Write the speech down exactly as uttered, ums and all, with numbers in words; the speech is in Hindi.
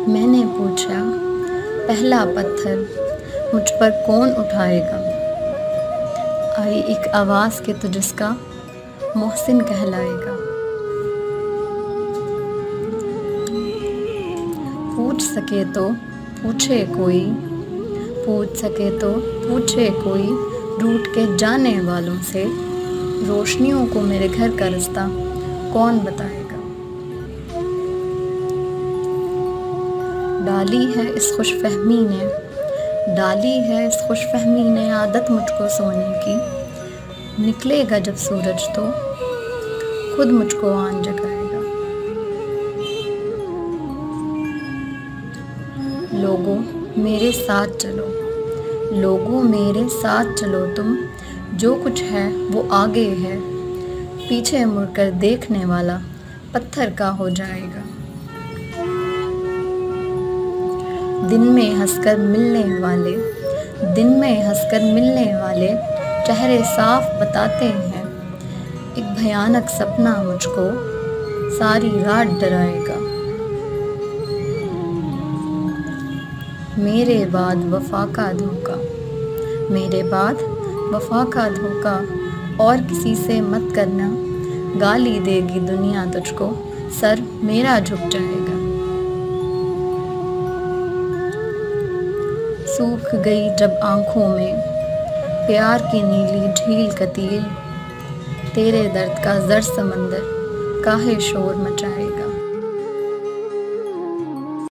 मैंने पूछा, पहला पत्थर मुझ पर कौन उठाएगा। आई एक आवाज़ के तो जिसका मोहसिन कहलाएगा। पूछ सके तो पूछे कोई, पूछ सके तो पूछे कोई रूठ के जाने वालों से, रोशनियों को मेरे घर का रास्ता कौन बताएगा। डाली है इस खुशफहमी ने, डाली है इस खुशफहमी ने आदत मुझको सोने की, निकलेगा जब सूरज तो खुद मुझको आन जगाएगा। लोगों मेरे साथ चलो, लोगों मेरे साथ चलो तुम, जो कुछ है वो आगे है, पीछे मुड़कर देखने वाला पत्थर का हो जाएगा। दिन में हंसकर मिलने वाले, दिन में हंसकर मिलने वाले चेहरे साफ बताते हैं, एक भयानक सपना मुझको सारी रात डराएगा। मेरे बाद वफा का धोखा, मेरे बाद वफा का धोखा और किसी से मत करना, गाली देगी दुनिया तुझको, सर मेरा झुक जाएगा। सूख गई जब आँखों में प्यार की नीली झील कतील, तेरे दर्द का जर समंदर काहे शोर मचाएगा।